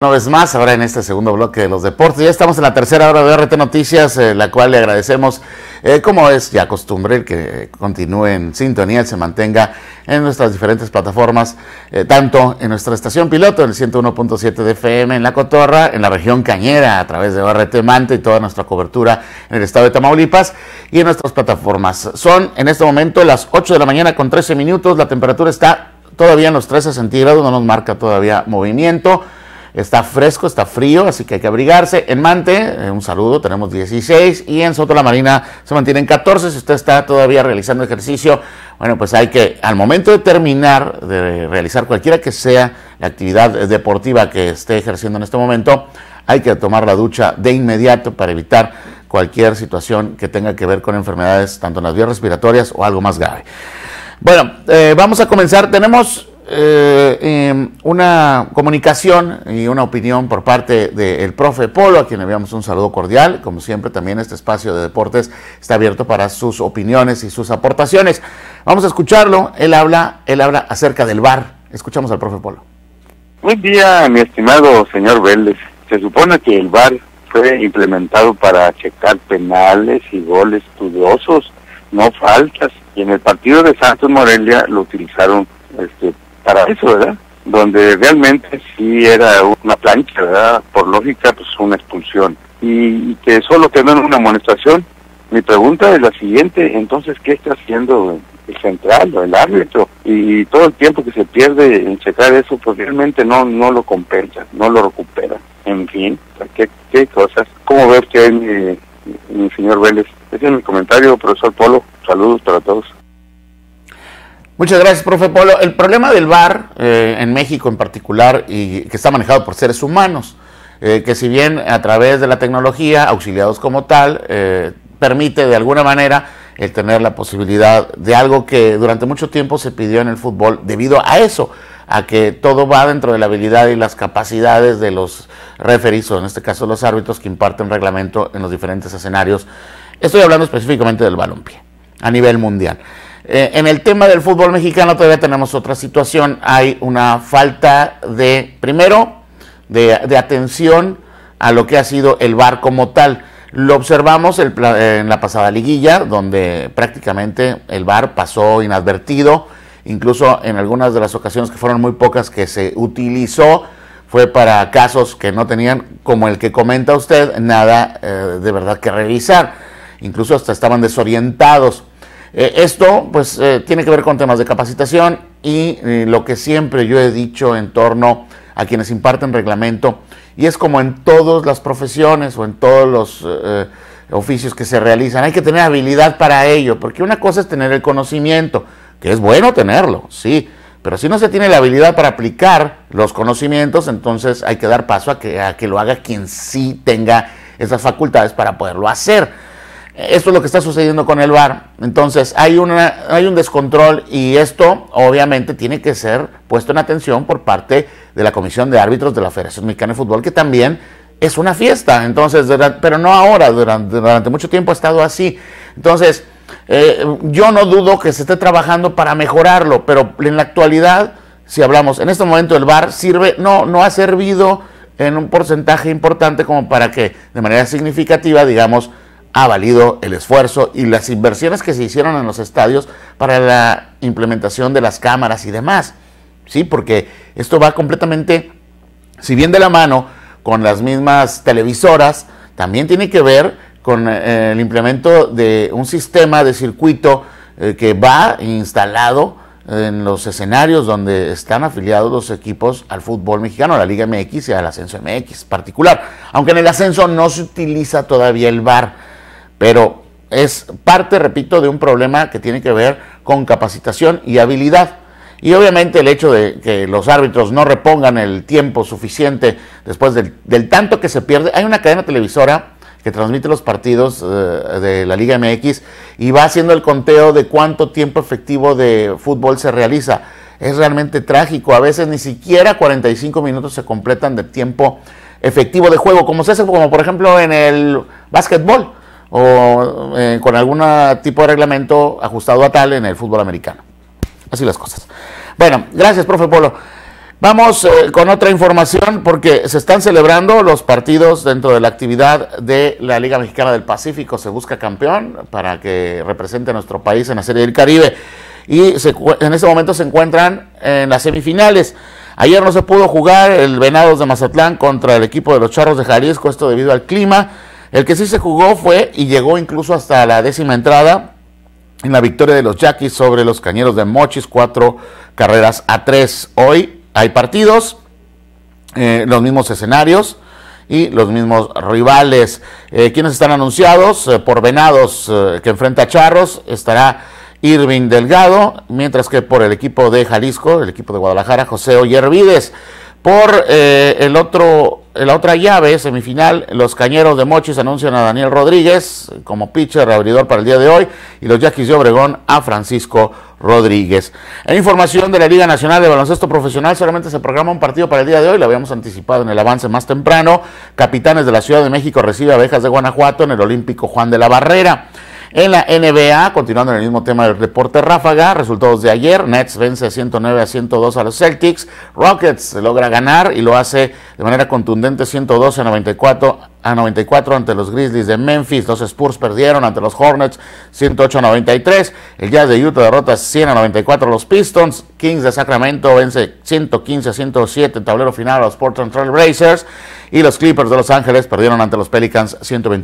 Una vez más, ahora en este segundo bloque de los deportes, ya estamos en la tercera hora de RT Noticias, la cual le agradecemos, como es ya costumbre, que continúe en sintonía, se mantenga en nuestras diferentes plataformas, tanto en nuestra estación piloto, en el 101.7 de FM en La Cotorra, en la región Cañera, a través de RT Manta y toda nuestra cobertura en el estado de Tamaulipas, y en nuestras plataformas. Son en este momento las 8 de la mañana con 13 minutos, la temperatura está todavía en los 13 centígrados, no nos marca todavía movimiento. Está fresco, está frío, así que hay que abrigarse. En Mante, un saludo, tenemos 16 y en Soto la Marina se mantienen 14. Si usted está todavía realizando ejercicio, bueno, pues hay que, al momento de terminar de realizar cualquiera que sea la actividad deportiva que esté ejerciendo en este momento, hay que tomar la ducha de inmediato para evitar cualquier situación que tenga que ver con enfermedades, tanto en las vías respiratorias o algo más grave. Bueno, vamos a comenzar. Tenemos una comunicación y una opinión por parte del profe Polo, a quien le enviamos un saludo cordial. Como siempre, también este espacio de deportes está abierto para sus opiniones y sus aportaciones. Vamos a escucharlo. Él habla acerca del VAR. Escuchamos al profe Polo. Buen día, mi estimado señor Vélez. Se supone que el VAR fue implementado para checar penales y goles dudosos, no faltas. Y en el partido de Santos Morelia lo utilizaron para eso, ¿verdad? Donde realmente sí era una plancha, ¿verdad? Por lógica, pues una expulsión. Y que solo tenían una amonestación. Mi pregunta es la siguiente, entonces, ¿qué está haciendo el central o el árbitro? Y todo el tiempo que se pierde en checar eso, pues realmente no lo compensa, no lo recupera. En fin, ¿qué cosas? ¿Cómo ve usted, mi señor Vélez? Ese es mi comentario, profesor Polo. Saludos para todos. Muchas gracias, profe Polo. El problema del VAR, en México en particular, y que está manejado por seres humanos, que si bien a través de la tecnología, auxiliados como tal, permite de alguna manera el tener la posibilidad de algo que durante mucho tiempo se pidió en el fútbol debido a eso, a que todo va dentro de la habilidad y las capacidades de los referees, o en este caso los árbitros que imparten reglamento en los diferentes escenarios. Estoy hablando específicamente del balompié a nivel mundial. En el tema del fútbol mexicano todavía tenemos otra situación. Hay una falta de, primero, de atención a lo que ha sido el VAR como tal. Lo observamos en la pasada liguilla, donde prácticamente el VAR pasó inadvertido. Incluso en algunas de las ocasiones, que fueron muy pocas, que se utilizó, fue para casos que no tenían, como el que comenta usted, nada de verdad que revisar. Incluso hasta estaban desorientados. Esto pues tiene que ver con temas de capacitación y lo que siempre yo he dicho en torno a quienes imparten reglamento, y es como en todas las profesiones o en todos los oficios que se realizan, hay que tener habilidad para ello, porque una cosa es tener el conocimiento, que es bueno tenerlo, sí, pero si no se tiene la habilidad para aplicar los conocimientos, entonces hay que dar paso a que lo haga quien sí tenga esas facultades para poderlo hacer. Esto es lo que está sucediendo con el VAR. Entonces hay un descontrol, y esto obviamente tiene que ser puesto en atención por parte de la Comisión de Árbitros de la Federación Mexicana de Fútbol, que también es una fiesta. Entonces, pero no ahora, durante mucho tiempo ha estado así. Entonces, yo no dudo que se esté trabajando para mejorarlo, pero en la actualidad, si hablamos, en este momento el VAR no ha servido en un porcentaje importante como para que de manera significativa, digamos, ha valido el esfuerzo y las inversiones que se hicieron en los estadios para la implementación de las cámaras y demás. Sí, porque esto va completamente, si bien de la mano con las mismas televisoras, también tiene que ver con el implemento de un sistema de circuito que va instalado en los escenarios donde están afiliados los equipos al fútbol mexicano, a la Liga MX y al Ascenso MX particular. Aunque en el ascenso no se utiliza todavía el VAR, pero es parte, repito, de un problema que tiene que ver con capacitación y habilidad. Y obviamente el hecho de que los árbitros no repongan el tiempo suficiente después del tanto que se pierde. Hay una cadena televisora que transmite los partidos de la Liga MX y va haciendo el conteo de cuánto tiempo efectivo de fútbol se realiza. Es realmente trágico. A veces ni siquiera 45 minutos se completan de tiempo efectivo de juego, como se hace, como por ejemplo en el básquetbol, o con algún tipo de reglamento ajustado a tal en el fútbol americano. Así las cosas. Bueno, gracias, profe Polo. Vamos con otra información porque se están celebrando los partidos dentro de la actividad de la Liga Mexicana del Pacífico. Se busca campeón para que represente a nuestro país en la Serie del Caribe y en este momento se encuentran en las semifinales. Ayer no se pudo jugar el Venados de Mazatlán contra el equipo de los Charros de Jalisco, esto debido al clima. El que sí se jugó fue y llegó incluso hasta la 10ª entrada en la victoria de los Yaquis sobre los Cañeros de Mochis, 4-3. Hoy hay partidos, los mismos escenarios y los mismos rivales. ¿Quiénes están anunciados? Por Venados, que enfrenta a Charros, estará Irving Delgado, mientras que por el equipo de Jalisco, el equipo de Guadalajara, José Oyervides. Por la otra llave, semifinal, los Cañeros de Mochis anuncian a Daniel Rodríguez como pitcher abridor para el día de hoy y los Yaquis de Obregón a Francisco Rodríguez. En información de la Liga Nacional de Baloncesto Profesional, solamente se programa un partido para el día de hoy, lo habíamos anticipado en el avance más temprano. Capitanes de la Ciudad de México recibe a Abejas de Guanajuato en el Olímpico Juan de la Barrera. En la NBA, continuando en el mismo tema del reporte ráfaga, resultados de ayer: Nets vence 109-102 a los Celtics, Rockets logra ganar y lo hace de manera contundente 112-94 ante los Grizzlies de Memphis. Los Spurs perdieron ante los Hornets 108-93, el Jazz de Utah derrota 100-94 a los Pistons, Kings de Sacramento vence 115-107 en tablero final a los Portland Trail Blazers y los Clippers de Los Ángeles perdieron ante los Pelicans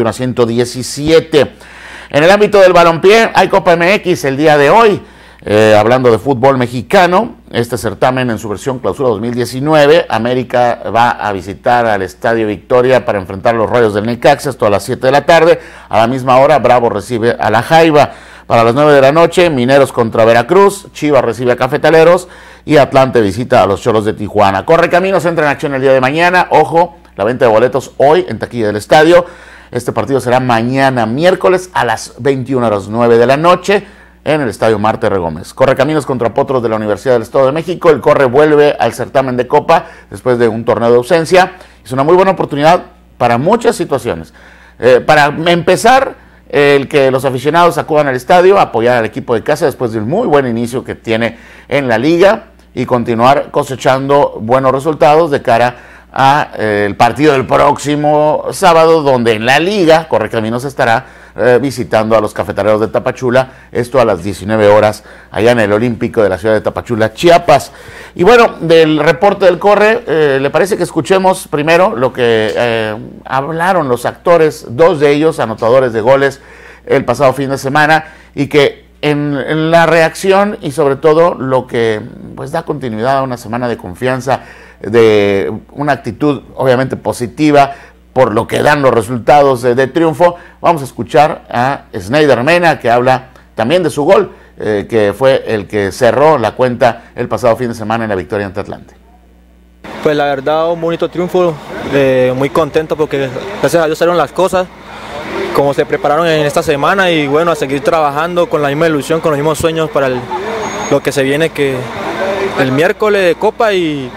121-117. En el ámbito del balompié hay Copa MX el día de hoy, hablando de fútbol mexicano, este certamen en su versión clausura 2019, América va a visitar al Estadio Victoria para enfrentar a los Rayos del Necaxa, esto a las 7 de la tarde, a la misma hora Bravo recibe a la Jaiba, para las 9 de la noche Mineros contra Veracruz, Chivas recibe a Cafetaleros y Atlante visita a los Cholos de Tijuana. Correcaminos entra en acción el día de mañana, ojo, la venta de boletos hoy en taquilla del estadio. Este partido será mañana miércoles a las 21:09 de la noche en el Estadio Marte Regómez. Correcaminos contra Potros de la Universidad del Estado de México. El Corre vuelve al certamen de Copa después de un torneo de ausencia. Es una muy buena oportunidad para muchas situaciones. Para empezar, el que los aficionados acudan al estadio a apoyar al equipo de casa después de un muy buen inicio que tiene en la liga y continuar cosechando buenos resultados de cara a el partido del próximo sábado, donde en la liga Correcaminos estará visitando a los Cafetaleros de Tapachula, esto a las 19 horas allá en el Olímpico de la ciudad de Tapachula, Chiapas. Y bueno, del reporte del Corre, ¿le parece que escuchemos primero lo que hablaron los actores, dos de ellos anotadores de goles el pasado fin de semana, y que en la reacción y sobre todo lo que pues da continuidad a una semana de confianza, de una actitud obviamente positiva por lo que dan los resultados de triunfo? Vamos a escuchar a Snyder Mena, que habla también de su gol, que fue el que cerró la cuenta el pasado fin de semana en la victoria ante Atlante. Pues la verdad, un bonito triunfo, muy contento porque gracias a Dios salieron las cosas como se prepararon en esta semana, y bueno, a seguir trabajando con la misma ilusión, con los mismos sueños para lo que se viene, que el miércoles de Copa y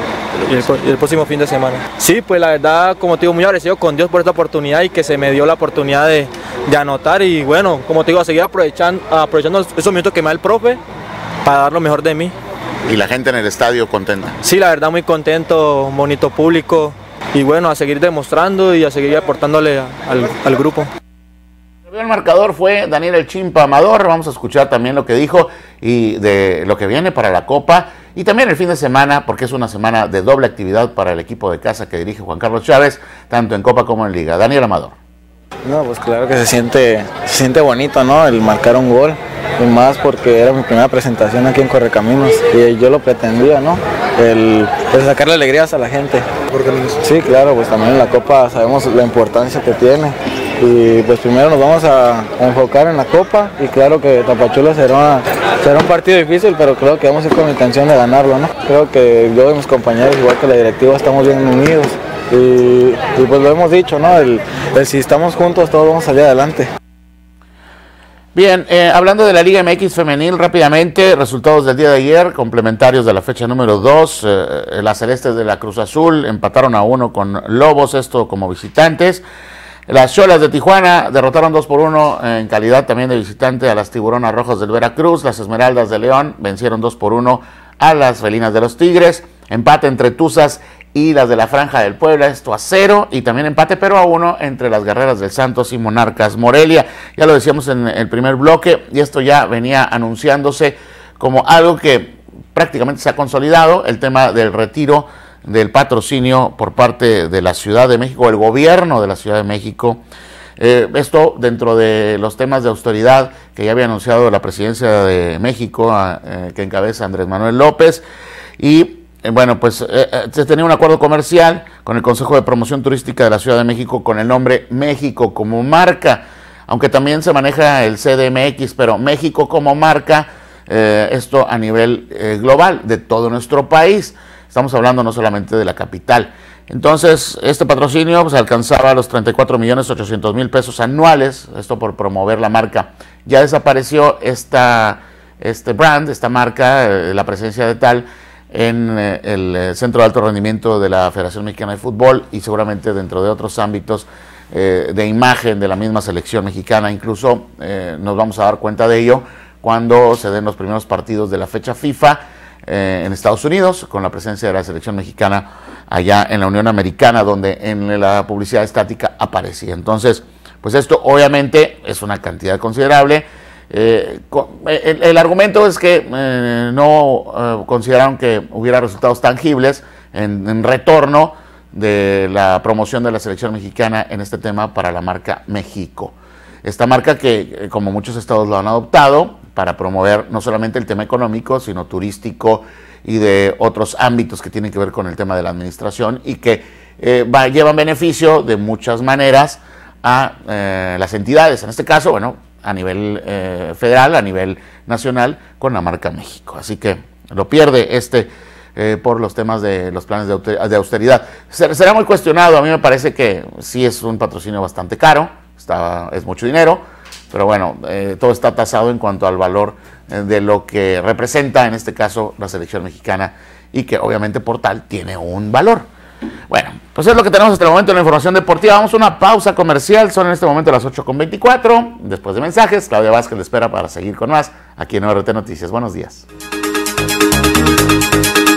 el próximo fin de semana. Sí, pues la verdad, como te digo, muy agradecido con Dios por esta oportunidad y que se me dio la oportunidad de anotar, y bueno, como te digo, a seguir aprovechando esos minutos que me da el profe para dar lo mejor de mí. ¿Y la gente en el estadio contenta? Sí, la verdad, muy contento, un bonito público, y bueno, a seguir demostrando y a seguir aportándole al grupo. El marcador fue Daniel El Chimpa Amador. Vamos a escuchar también lo que dijo y de lo que viene para la Copa y también el fin de semana, porque es una semana de doble actividad para el equipo de casa que dirige Juan Carlos Chávez, tanto en Copa como en Liga. Daniel Amador. No, pues claro que se siente bonito, ¿no? El marcar un gol, y más porque era mi primera presentación aquí en Correcaminos y yo lo pretendía, ¿no? El sacarle alegrías a la gente. Sí, claro, pues también en la Copa sabemos la importancia que tiene. Y pues primero nos vamos a enfocar en la Copa, y claro que Tapachula será un partido difícil, pero creo que vamos a ir con la intención de ganarlo, ¿no? Creo que yo y mis compañeros, igual que la directiva, estamos bien unidos y pues lo hemos dicho, ¿no? El si estamos juntos todos vamos a salir adelante. Bien, hablando de la Liga MX femenil rápidamente, resultados del día de ayer, complementarios de la fecha número 2, las Celestes de la Cruz Azul empataron a 1 con Lobos, esto como visitantes. Las Cholas de Tijuana derrotaron 2-1 en calidad también de visitante a las Tiburonas Rojas del Veracruz. Las Esmeraldas de León vencieron 2-1 a las Felinas de los Tigres. empate entre Tuzas y las de la Franja del Puebla, esto a 0, y también empate pero a 1 entre las Guerreras del Santos y Monarcas Morelia. Ya lo decíamos en el primer bloque, y esto ya venía anunciándose como algo que prácticamente se ha consolidado, el tema del retiro del patrocinio por parte de la Ciudad de México, el gobierno de la Ciudad de México. Esto dentro de los temas de austeridad que ya había anunciado la presidencia de México, que encabeza Andrés Manuel López, y bueno, pues se tenía un acuerdo comercial con el Consejo de Promoción Turística de la Ciudad de México con el nombre México como marca, aunque también se maneja el CDMX, pero México como marca, esto a nivel global de todo nuestro país. Estamos hablando no solamente de la capital. Entonces, este patrocinio pues alcanzaba los 34.800.000 pesos anuales, esto por promover la marca. Ya desapareció este brand, esta marca, la presencia de tal, en el Centro de Alto Rendimiento de la Federación Mexicana de Fútbol, y seguramente dentro de otros ámbitos de imagen de la misma selección mexicana. Incluso nos vamos a dar cuenta de ello cuando se den los primeros partidos de la fecha FIFA en Estados Unidos, con la presencia de la selección mexicana allá en la Unión Americana, donde en la publicidad estática aparecía. Entonces, pues esto obviamente es una cantidad considerable. El argumento es que no consideraron que hubiera resultados tangibles en retorno de la promoción de la selección mexicana en este tema para la marca México. Esta marca que, como muchos estados lo han adoptado, para promover no solamente el tema económico, sino turístico y de otros ámbitos que tienen que ver con el tema de la administración, y que llevan beneficio de muchas maneras a las entidades, en este caso, bueno, a nivel federal, a nivel nacional, con la marca México. Así que lo pierde por los temas de los planes de austeridad. Será muy cuestionado. A mí me parece que sí es un patrocinio bastante caro, es mucho dinero, pero bueno, todo está tasado en cuanto al valor de lo que representa, en este caso, la selección mexicana, y que obviamente por tal tiene un valor. Bueno, pues es lo que tenemos hasta el momento en la información deportiva. Vamos a una pausa comercial, son en este momento las 8:24. Después de mensajes, Claudia Vázquez le espera para seguir con más aquí en ORT Noticias. Buenos días.